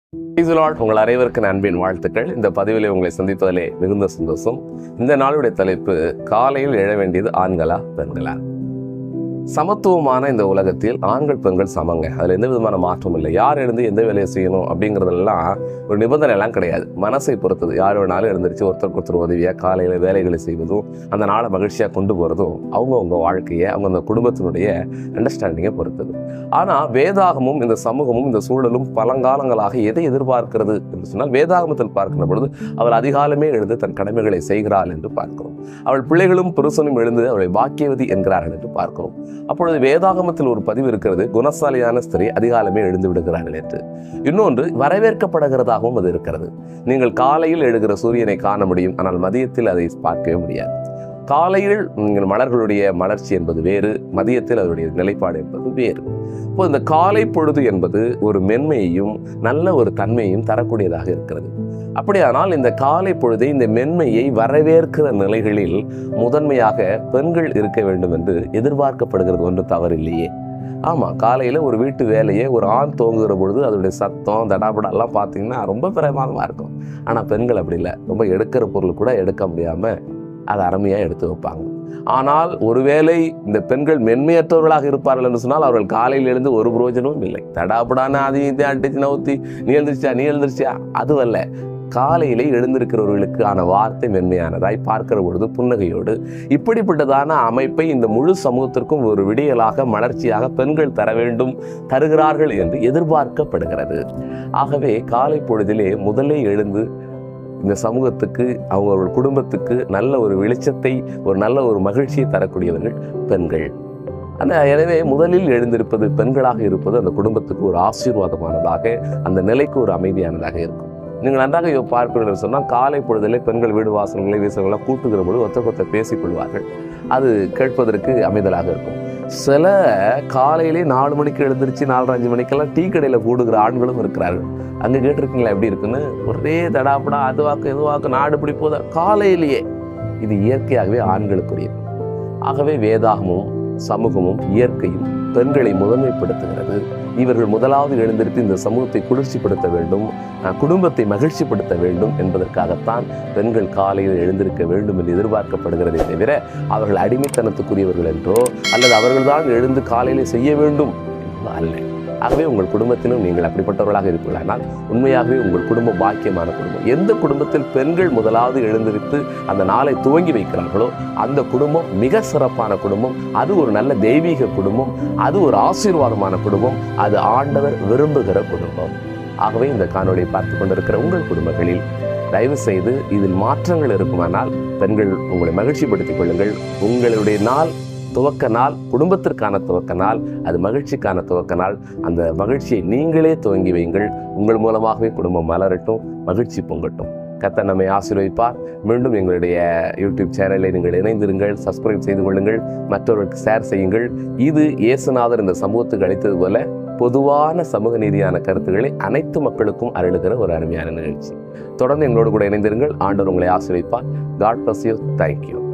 உங்கள் அனைவருக்கு அன்பின் வாழ்த்துக்கள். இந்த பதிவிலே உங்களை சந்திப்பதிலே மிகுந்த சந்தோஷம். இந்த நாளுடைய தலைப்பு, காலையில் எழ வேண்டியது ஆண்களா பெண்களா? சமத்துவமான இந்த உலகத்தில் ஆண்கள் பெண்கள் சமங்க. அதில் எந்த விதமான மாற்றம் இல்லை. யார் எழுந்து எந்த வேலையை செய்யணும் அப்படிங்கிறதெல்லாம் ஒரு நிபந்தனை எல்லாம் கிடையாது. மனசை பொறுத்தது. யார் வேணாலும் எழுந்திரிச்சு ஒருத்தருக்கு ஒருத்தர் உதவியாக காலையில் வேலைகளை செய்வதும் அந்த நாளை மகிழ்ச்சியாக கொண்டு போகிறதும் அவங்கவுங்க வாழ்க்கையை அவங்க அந்த குடும்பத்தினுடைய அண்டர்ஸ்டாண்டிங்கை பொறுத்தது. ஆனால் வேதாகமும் இந்த சமூகமும் இந்த சூழலும் பழங்காலங்களாக எதை எதிர்பார்க்கிறது என்று சொன்னால், வேதாகமத்தில் பார்க்கிற பொழுது அவள் அதிகாலமே எழுந்து தன் கடமைகளை செய்கிறாள் என்று பார்க்கிறோம். அவள் பிள்ளைகளும் புருஷனும் எழுந்து அவளை பாக்கியவதி என்கிறார்கள் என்று பார்க்கிறோம். அப்பொழுது வேதாகமத்தில் ஒரு பதிவு இருக்கிறது, குணசாலியான ஸ்திரீ அதிகாலமே எழுந்து விடுகிறார்கள் என்று. இன்னொன்று வரவேற்கப்படுகிறதாகவும் அது இருக்கிறது. நீங்கள் காலையில் எழுகிற சூரியனை காண முடியும், ஆனால் மதியத்தில் அதை பார்க்கவே முடியாது. காலையில் நீங்கள் மலர்களுடைய மலர்ச்சி என்பது வேறு, மதியத்தில் அதனுடைய நிலைப்பாடு என்பது வேறு. இப்போ இந்த காலை பொழுது என்பது ஒரு மென்மையையும் நல்ல ஒரு தன்மையையும் தரக்கூடியதாக இருக்கிறது. அப்படியானால் இந்த காலை பொழுதை, இந்த மென்மையை வரவேற்கிற நிலைகளில் முதன்மையாக பெண்கள் இருக்க வேண்டும் என்று எதிர்பார்க்கப்படுகிறது. ஒன்று தவறில்லையே. ஆமாம், காலையில் ஒரு வீட்டு வேலையை ஒரு ஆண் துவங்குகிற பொழுது அதோடைய சத்தம் தடாபடெல்லாம் பார்த்தீங்கன்னா ரொம்ப பிரமாதமாக இருக்கும். ஆனால் பெண்கள் அப்படி இல்லை. ரொம்ப எடுக்கிற பொருள் கூட எடுக்க முடியாமல் அதை அருமையாக எடுத்து வைப்பாங்க. ஆனால் ஒருவேளை இந்த பெண்கள் மென்மையற்றவர்களாக இருப்பார்கள் என்று சொன்னால் அவர்கள் காலையில் எழுந்து ஒரு பிரயோஜனமும் இல்லை. தடாபடான அதையும் அடிச்சு நவுத்தி நீ எழுந்திருச்சியா அதுவல்ல. காலையிலே எழுந்திருக்கிறவர்களுக்கான வார்த்தை மென்மையானதாய், பார்க்கிற பொழுது புன்னகையோடு, இப்படிப்பட்டதான அமைப்பை இந்த முழு சமூகத்திற்கும் ஒரு விடியலாக மலர்ச்சியாக பெண்கள் தர வேண்டும், தருகிறார்கள் என்று எதிர்பார்க்கப்படுகிறது. ஆகவே காலை பொழுதிலே முதலே எழுந்து இந்த சமூகத்துக்கு, அவங்களுடைய குடும்பத்துக்கு நல்ல ஒரு வெளிச்சத்தை, ஒரு நல்ல ஒரு மகிழ்ச்சியை தரக்கூடியவர்கள் பெண்கள். எனவே முதலில் எழுந்திருப்பது பெண்களாக இருப்பது அந்த குடும்பத்துக்கு ஒரு ஆசீர்வாதமானதாக, அந்த நிலைக்கு ஒரு அமைதியானதாக இருக்கும். நீங்கள் நன்றாக பார்ப்பீர்கள் சொன்னால், காலை பொழுதிலே பெண்கள் வீடு வாசல்களை வீசங்களாக கூட்டுகிற பொழுது ஒருத்தர் பேசிக்கொள்வார்கள். அது கேட்பதற்கு அமைதலாக இருக்கும். சில காலையிலே 4 மணிக்கு எழுந்திருச்சு 4:30 மணிக்கெல்லாம் டீ கடையில் கூடுகிற ஆண்களும் இருக்கிறார்கள். அங்கே கேட்டிருக்கீங்களா எப்படி இருக்குன்னு? ஒரே தடாப்படா, அதுவாக்கு எதுவாக்கு, நாடு இப்படி போதா காலையிலேயே. இது இயற்கையாகவே ஆண்களுக்குரியது. ஆகவே வேதாகமும் சமூகமும் இயற்கையும் பெண்களை முதன்மைப்படுத்துகிறது. இவர்கள் முதலாவது எழுந்திருத்து இந்த சமூகத்தை குளிர்ச்சிப்படுத்த வேண்டும், குடும்பத்தை மகிழ்ச்சிப்படுத்த வேண்டும் என்பதற்காகத்தான் பெண்கள் காலையில் எழுந்திருக்க வேண்டும் என்று எதிர்பார்க்கப்படுகிறதே தவிர அவர்கள் அடிமைத்தனத்துக்குரியவர்கள் என்றோ அல்லது அவர்கள்தான் எழுந்து காலையிலே செய்ய வேண்டும் என்பதோ அல்ல. ஆகவே உங்கள் குடும்பத்திலும் நீங்கள் அப்படிப்பட்டவர்களாக இருப்பீர்களானால் உண்மையாகவே உங்கள் குடும்பம் பாக்கியமான குடும்பம். எந்த குடும்பத்தில் பெண்கள் முதலாவது எழுந்திருத்து அந்த நாளை துவங்கி வைக்கிறார்களோ அந்த குடும்பம் மிக சிறப்பான குடும்பம். அது ஒரு நல்ல தெய்வீக குடும்பம், அது ஒரு ஆசீர்வாதமான குடும்பம், அது ஆண்டவர் விரும்புகிற குடும்பம். ஆகவே இந்த காணொளியை பார்த்து கொண்டிருக்கிற உங்கள் குடும்பங்களில் தயவு செய்து இதில் மாற்றங்கள் இருக்குமானால் பெண்கள் உங்களை மகிழ்ச்சிப்படுத்திக் கொள்ளுங்கள். உங்களுடைய நாள் துவக்க நாள் குடும்பத்திற்கான துவக்க நாள், அது மகிழ்ச்சிக்கான துவக்க நாள். அந்த மகிழ்ச்சியை நீங்களே துவங்கி வையுங்கள். உங்கள் மூலமாகவே குடும்பம் மலரட்டும், மகிழ்ச்சி பொங்கட்டும். கர்த்தர் நம்மை ஆசீர்வதிப்பார். மீண்டும் எங்களுடைய யூடியூப் சேனலை நீங்கள் இணைந்திருங்கள், சப்ஸ்கிரைப் செய்து கொள்ளுங்கள், மற்றவர்களுக்கு ஷேர் செய்யுங்கள். இது இயேசுநாதர் இந்த சமூகத்துக்கு அளித்தது போல பொதுவான சமூக நீதியான கருத்துக்களை அனைத்து மக்களுக்கும் அருளுகிற ஒரு அருமையான நிகழ்ச்சி. தொடர்ந்து எங்களோடு கூட இணைந்திருங்கள். ஆண்டவர் உங்களை ஆசீர்வதிப்பார். God bless you. Thank you.